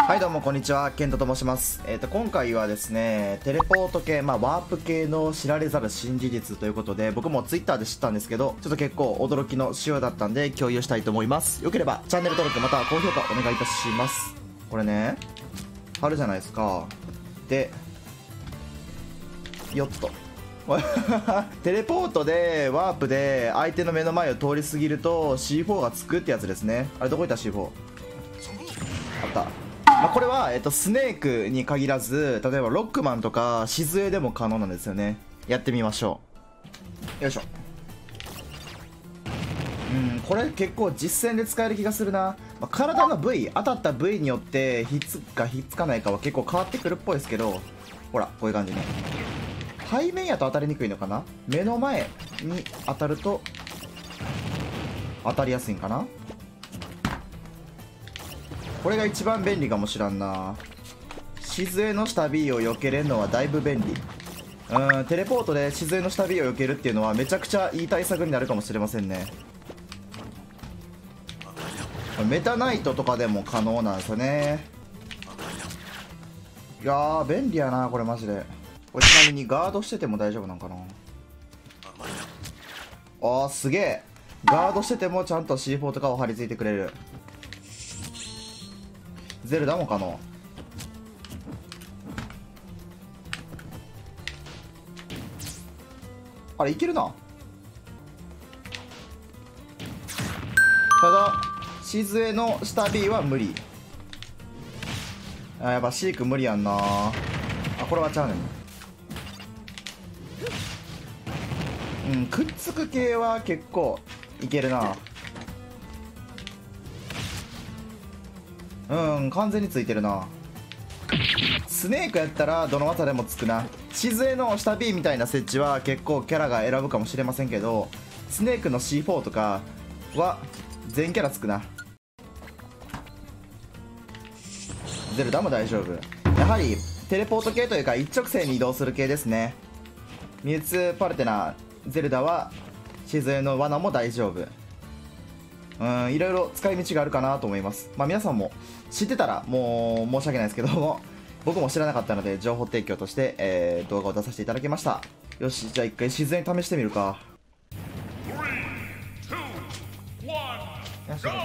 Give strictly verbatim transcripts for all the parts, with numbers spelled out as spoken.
はいどうもこんにちは、ケントと申します。えっと今回はですね、テレポート系、まあワープ系の知られざる新事実ということで、僕もツイッターで知ったんですけど、ちょっと結構驚きの仕様だったんで共有したいと思います。よければチャンネル登録または高評価お願いいたします。これね、貼るじゃないですか。で、よっと。テレポートでワープで相手の目の前を通り過ぎると シーフォー がつくってやつですね。あれどこ行った シーフォー？ あった。まあ、これは、えっと、スネークに限らず、例えばロックマンとか静江でも可能なんですよね。やってみましょう。よいしょ。うん、これ結構実戦で使える気がするな。まあ、体の部位、当たった部位によってひっつくかひっつかないかは結構変わってくるっぽいですけど、ほらこういう感じね。背面やと当たりにくいのかな。目の前に当たると当たりやすいんかな。これが一番便利かもしらんな。静江の下 B を避けれるのはだいぶ便利。うん、テレポートで静江の下 B を避けるっていうのはめちゃくちゃいい対策になるかもしれませんね。メタナイトとかでも可能なんですよね。いやー便利やなこれマジで。これちなみにガードしてても大丈夫なんかな。あーすげえ、ガードしててもちゃんと シーフォー とかを貼り付いてくれる。ゼルダも可能。あれいけるな。ただ静江の下 B は無理。あやっぱシーク無理やんなあ。これはちゃうねん。うん、くっつく系は結構いけるな。うん、完全についてるな。スネークやったらどの技でもつくな。静江の下 B みたいな設置は結構キャラが選ぶかもしれませんけど、スネークの シーフォー とかは全キャラつくな。ゼルダも大丈夫。やはりテレポート系というか一直線に移動する系ですね。ミュウツー、パルテナ、ゼルダは静江の罠も大丈夫。うん、いろいろ使い道があるかなと思います。まあ皆さんも知ってたらもう申し訳ないですけども、僕も知らなかったので情報提供として、えー、動画を出させていただきました。よし、じゃあ一回自然に試してみるか。よし、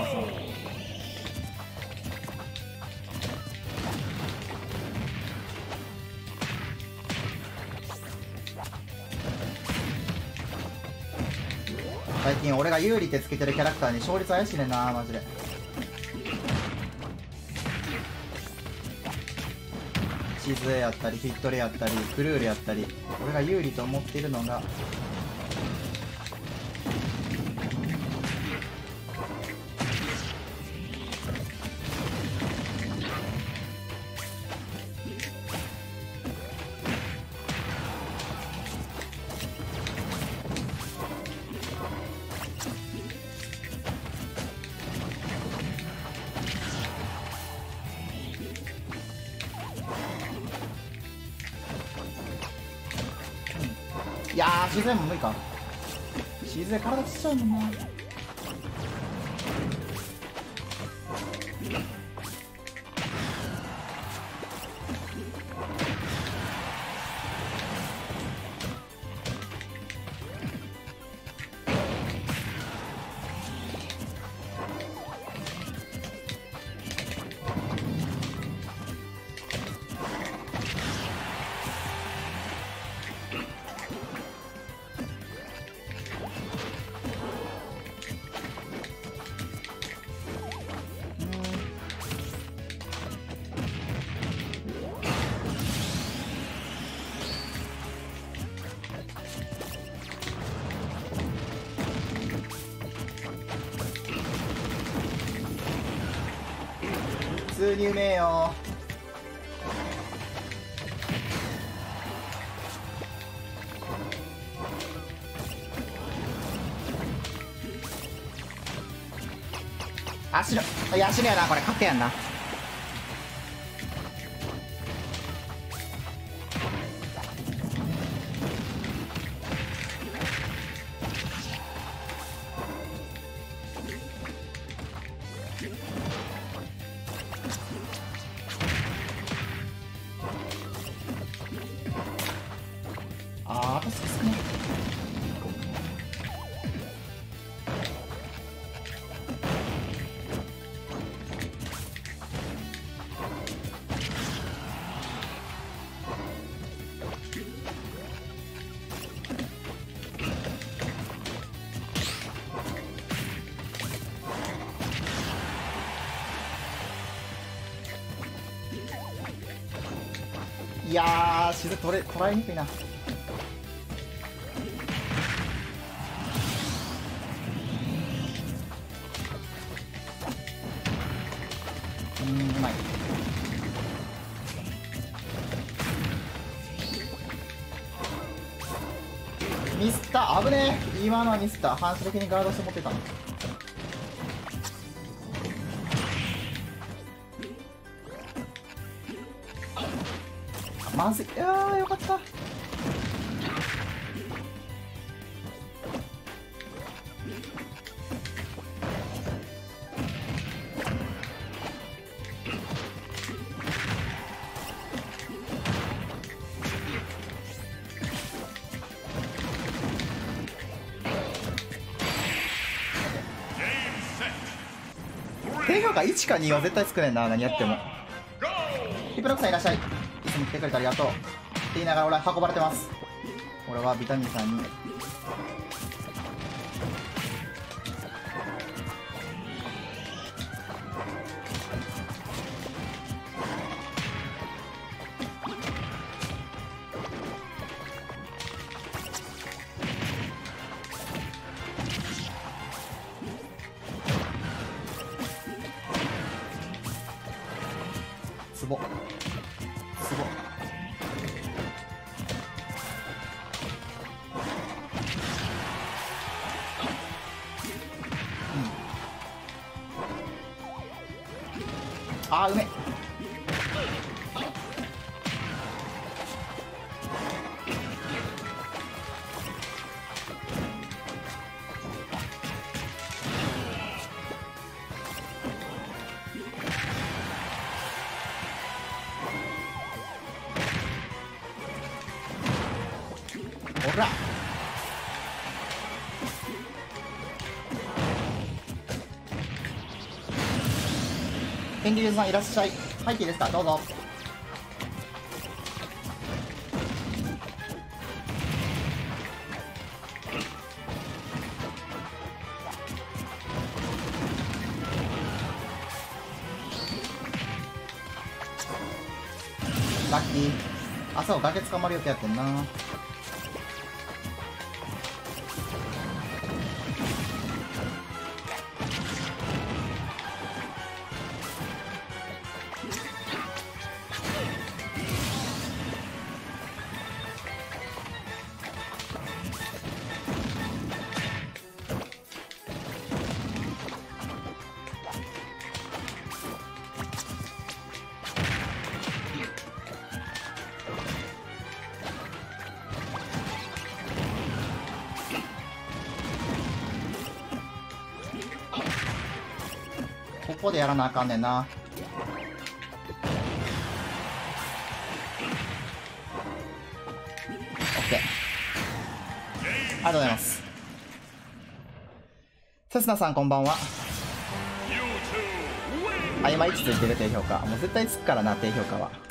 最近俺が有利ってつけてるキャラクターに勝率怪しいねんなマジで。シズエやったりフィットレやったりクルールやったり、俺が有利と思っているのがいやー、シーズンも無理か。シーズン体ちっちゃいもんな。普通にうめえよ。足のいや足のやな、これ勝手やんな。 いやーしず取れ捉えにくいな。うーんうまい。ミスった危ねえ。今のはミスった。反射的にガードして持ってたの。まずい。いやーよかった。低評価いちかには絶対少ねえな、何やっても。ヒプロクさんいらっしゃい。いつも来てくれてありがとうって言いながら俺は運ばれてます。俺はビタミンさんにツボツボ。あーうめ。ほら天竜さんいらっしゃい。入っていいですか、どうぞ。ラッキー。あ、そう崖捕まる予定やってんな。ここでやらなあかんねんな。オッケー、ありがとうございます。セスナさんこんばんは。あ、今いちついてる低評価。もう絶対つくからな低評価は。